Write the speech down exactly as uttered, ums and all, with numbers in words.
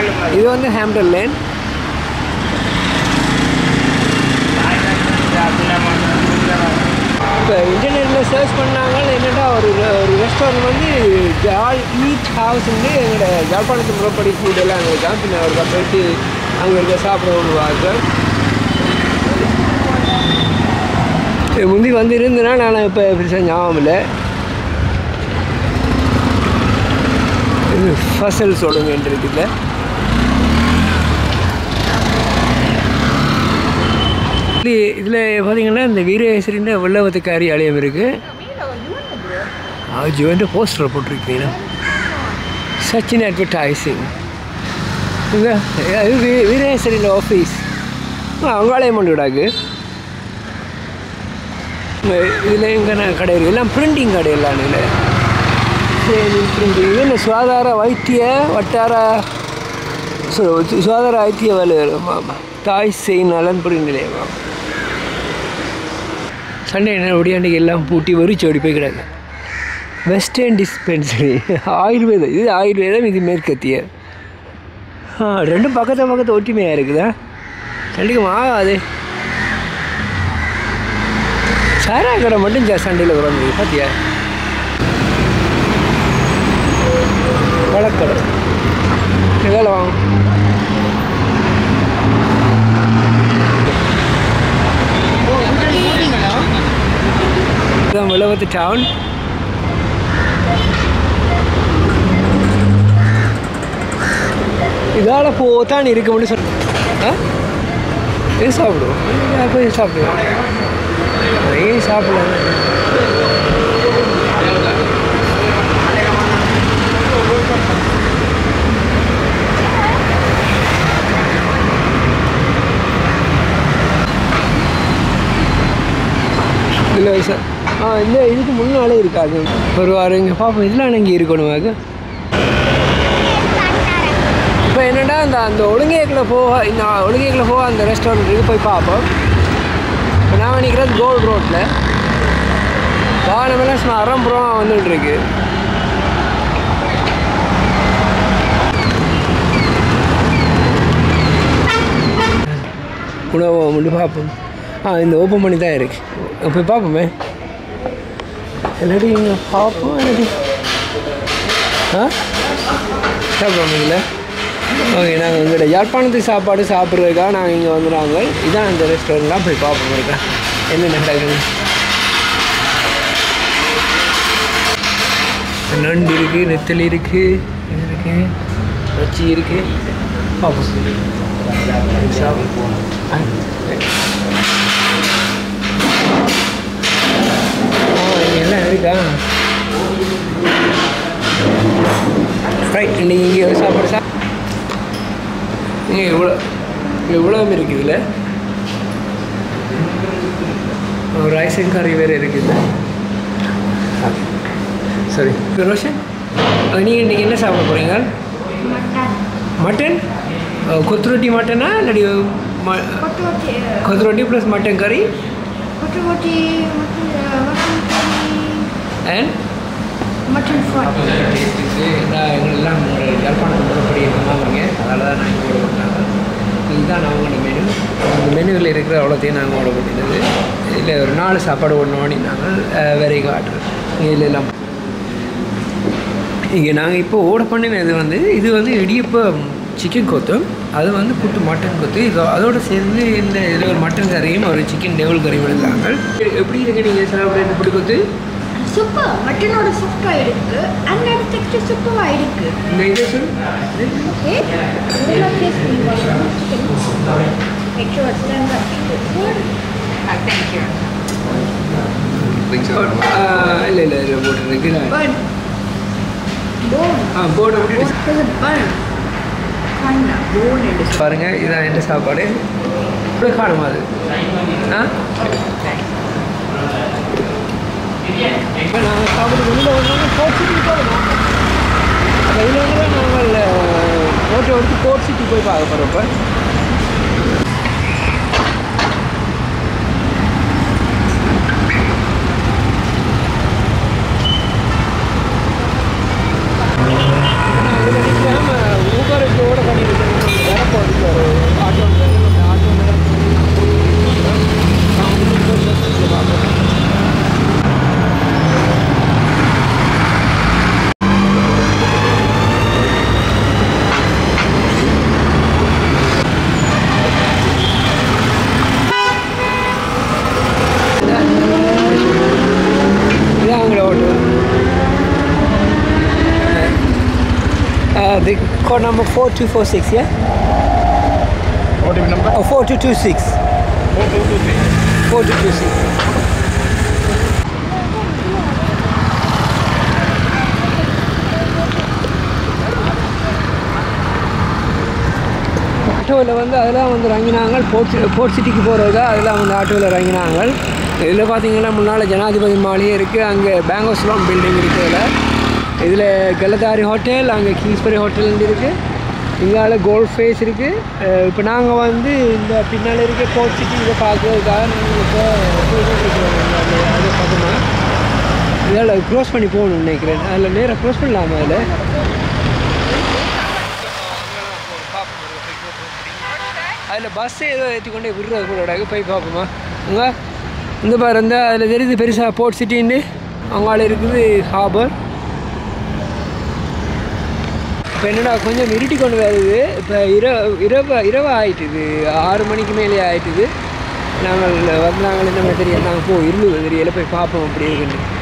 இது வந்து Hampton lane. இப்போ இன்டர்நெட்டில் சர்ச் பண்ணாங்க என்னென்னா ஒரு ஒரு ரெஸ்டாரண்ட் வந்து ஜால் ஈட் ஹவுஸ்ன்னு எங்களோட ஜாழ்ப்பாணத்து முறைப்படி ஃபுட்டெல்லாம் அங்கே இருக்கா. பின்ன அவருக்கு போயிட்டு அங்கே இருக்க சாப்பிட விடுவாங்க. முந்தி வந்து இருந்ததுன்னா நான் இப்போ பெருசாக ஞாபகம் இல்லை. இது ஃபசல் சொல்லுங்கன்னு இருக்குல்ல. இதில் பார்த்தீங்கன்னா இந்த வீரேஸ்வரின்ற வெள்ளவத்துக்காரி ஆலயம் இருக்குது. ஜுவன்ட்டு போஸ்டர் போட்டிருக்கீங்கன்னா சச்சின் அட்வர்டைசிங். இது அது வீ வீரேஸ்வரின்ற ஆஃபீஸ். அவங்க ஆலயம் கொண்டு விடாக்கு. இதில் எங்கே கடை இருக்குது எல்லாம் பிரிண்டிங் கடை எல்லாம் இல்லை. சரி பிரிண்டிங் இது என்ன சுகாதார வைத்திய வட்டார சுகாதார வைத்திய வேலை தாய் செய் நலன் பிரிண்ட் நிலையமா. சண்டே என்ன ஒடியாண்டிக்கு எல்லாம் பூட்டி வரிச்சு ஓடி போய் கிடக்கு. வெஸ்டர்ன் டிஸ்பென்சரி ஆயுர்வேதம். இது ஆயுர்வேதம், இது மேற்கத்திய. ஆ ரெண்டும் பக்கத்தை பக்கத்து ஒற்றுமையாக இருக்குதா? கண்டிப்பாக ஆகாது. சாரா கடை மட்டும் ஜா சண்டையில் குறைஞ்சி பார்த்தியா? வழக்கடை வேலை வாங்க. இதுதான் வெள்ளவத்து டவுன். இதால் போத்தான் இருக்க முடியும் சொல். ஆ இது சாப்பிடுவோம். போய் சாப்பிடுவோம். ஏன் சாப்பிடலாம்? இல்லை சார். ஆ இல்லை இதுக்கு முன்னாலே இருக்காது. ஒரு வாரம் இங்கே பார்ப்போம். இதெல்லாம் இங்கே இருக்கணும். அது இப்போ என்னென்னா அந்த அந்த ஒழுங்கேக்கில் போக இந்த ஒழுங்கேக்கில் போக அந்த ரெஸ்டாரண்ட்டுக்கு போய் பார்ப்போம். இப்போ நான் நினைக்கிறது கோல்டு ரோட்டில் வாகனமெல்லாம் சும்மா அறம்புறம் வந்துட்டுருக்கு. உணவை மட்டும் பார்ப்போம். ஆ இந்த ஓப்பன் பண்ணி தான் இருக்குது. போய் பார்ப்போமே. இல்லாட்டி இங்கே பார்ப்போம். இல்லாட்டி ஆ சாப்பிடுவோம் இல்லை. ஓகே நாங்கள் எங்கள்கிட்ட யாழ்ப்பாணத்து சாப்பாடு சாப்பிட்றதுக்காக நாங்கள் இங்கே வந்துடுறாங்க. இதான் இந்த ரெஸ்டாரண்ட்லாம் போய் பார்ப்போம். இருக்கா என்ன நடக்குது. நண்டு இருக்குது, நெத்தலி இருக்குது, இது இருக்குது, வச்சி இருக்குது. பார்ப்போம் சாப்பிடுவோம். எல்லாம் இருக்கா? ரைட். இன்றைக்கி இங்கே சாப்பாடு சா இங்கே இவ்வளோ இவ்வளோ இருக்குதுல்ல. ரைஸ் அண்ட் கறி வேறு இருக்குது. சரி ரோஷன், நீங்கள் இன்றைக்கி என்ன சாப்பிட போகிறீங்க? மட்டன் கொத்து ரொட்டி மட்டனா இல்லாட்டி கொத்து ரொட்டி ப்ளஸ் மட்டன் கறி அண்ட் மட்டன் ஃப்ரை. நான் எங்களெல்லாம் ஒரு யாழ்ப்பாணத்து முறைப்படி வாங்குங்க. அதனால தான் நாங்கள் ஓட போட்டாங்க. இதுதான் அவங்களோட மெனு. அந்த மெனுவில் இருக்கிற அவ்வளோத்தையும் நாங்கள் ஓட போட்டிருந்தது. இதில் ஒரு நாலு சாப்பாடு ஒன்று நாங்கள் வேற காட்டுறோம். இதில் எல்லாம் இங்கே நாங்கள் இப்போ ஓட பண்ணினது வந்து இது வந்து இடியப்பம் சிக்கன் கொத்து, அது வந்து புட்டு மட்டன் கொத்து. இது அதோடு சேர்ந்து இந்த இதில் ஒரு மட்டன் கறியும் ஒரு சிக்கன் டெவல் கறியும் எடுத்தாங்க. எப்படி இருக்கு நீங்கள் சாப்பிட்ற புட்டு கொத்து? சூப்பர். மட்டனோட சாஃப்டாக இருக்கு. அண்ட் அது டெக்ஸ்டர் சூப்பராக இருக்கு. இந்த இதை சொல். ஓகே இதெல்லாம் டேஸ்ட் பண்ணுவாங்க. சிக்கன் எக்ஸ்ட்ரா வச்சுட்டாங்க. தேங்க்யூ. இல்லை இல்லை இல்லை போட்டுருக்கு. பன் போன். ஆ போன் அப்படி பன் காணா போன் எடுத்து பாருங்க. இதான் என்ன சாப்பாடு இப்படி காணுமா அது? ஆ நாங்கள் சாப்பிட்டு வெளியில் வந்தோம்னா கோட் சிட்டிக்கு போகணும். வெளியில் வந்து நாங்கள் ஃபோட்டோ எடுத்து கோட் சிட்டி போய் பார்க்க போகிறோம். இப்போ ஊபருக்கு ஓட பண்ணிட்டு code number four two four six, yeah? What is number? Oh, four two two six. four two two six. four two two six. ஆட்டோவில் வந்து அதெல்லாம் வந்து இறங்கினாங்க. போர்ட் போர்ட் சிட்டிக்கு போகிறதா அதெல்லாம் வந்து ஆட்டோவில் இறங்கினாங்க. இதில் பார்த்தீங்கன்னா முன்னால் ஜனாதிபதி மாளிகை இருக்குது, அங்கே பேங்க் ஆஃப் ஸ்லோன் பில்டிங் இருக்குது. இதில் இதில் கலதாரி ஹோட்டல், அங்கே கிங்ஸ்பரி ஹோட்டல் இருக்குது, இங்கால கோல்ட் ஃபேஸ் இருக்குது. இப்போ நாங்கள் வந்து இந்த பின்னால் இருக்க போர்ட் சிட்டி இதை பார்க்குறதுக்காக நாங்கள் இப்போ அதை பார்த்தோம்னா இதில் க்ளோஸ் பண்ணி போகணும்னு நினைக்கிறேன். அதில் நேராக க்ளோஸ் பண்ணலாமா? அதில் அதில் பஸ்ஸை ஏதோ ஏற்றி கொண்டே விடுறது கூட போய் பார்ப்போமா? அங்கே இந்த பாரு இருந்தால் அதில் தெரியுது பெருசாக போர்ட் சிட்டின்னு. அங்கால இருக்குது ஹார்பர். இப்போ என்னடா கொஞ்சம் இருட்டி கொண்டு வருது. இப்போ இரவு இரவு இரவு ஆகிட்டுது, ஆறு மணிக்கு மேலே ஆகிட்டுது. நாங்கள் வந்து நாங்கள் என்ன மாதிரி தெரியும், நாங்கள் போ இரும்பு தெரியல போய் பார்ப்போம் அப்படி இருக்குன்னு.